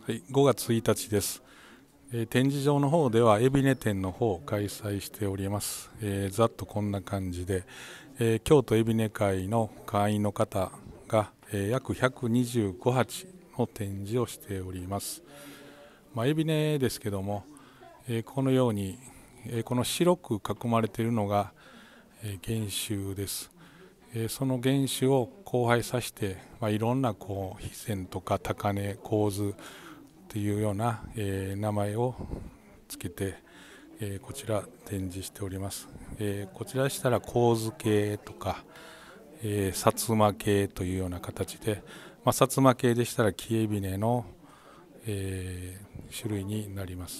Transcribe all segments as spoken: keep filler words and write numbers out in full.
はい、ごがつついたちです。えー展示場の方では海老根展の方を開催しております。えーざっとこんな感じで、えー京都海老根会の会員の方が、えー約ひゃくにじゅうごはちの展示をしております。まあ、海老根ですけども、えーこのように、えーこの白く囲まれているのが、えー原種です。えーその原種を交配させて、まあ、いろんなこう飛線とか高根、構図というような、えー名前をつけて、えーこちら展示しております。えーこちらでしたら構図系とか、えー、薩摩系というような形で、まあ、薩摩系でしたらキエビネの、えー種類になります。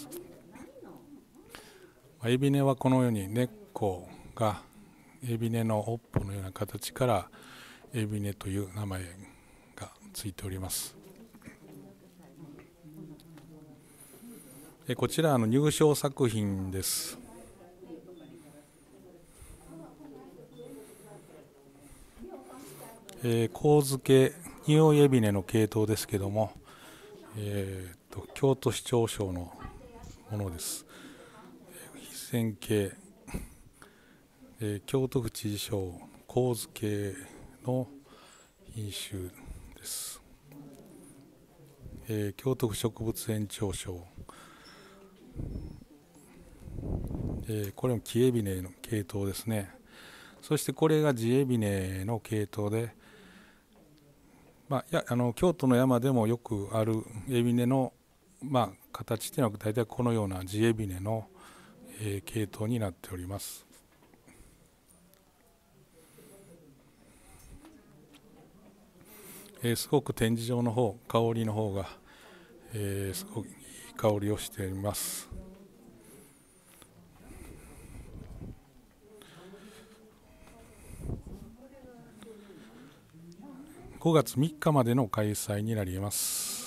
まあエビネはこのように根っこがエビネの尾っぽのような形からエビネという名前がついております。えこちらの入賞作品です。えー、構図系匂いエビネの系統ですけども、えー、と京都市長賞のものです。非線系、えー京都府知事賞構図系の品種です。えー京都府植物園長賞、えーこれも木エビネの系統ですね。そしてこれが地エビネの系統で、まあ、やあの京都の山でもよくあるエビネの、まあ、形というのは大体このような地エビネの、えー系統になっております。えーすごく展示場の方香りの方が、えーすごくいい香りをしております。ごがつみっかまでの開催になります。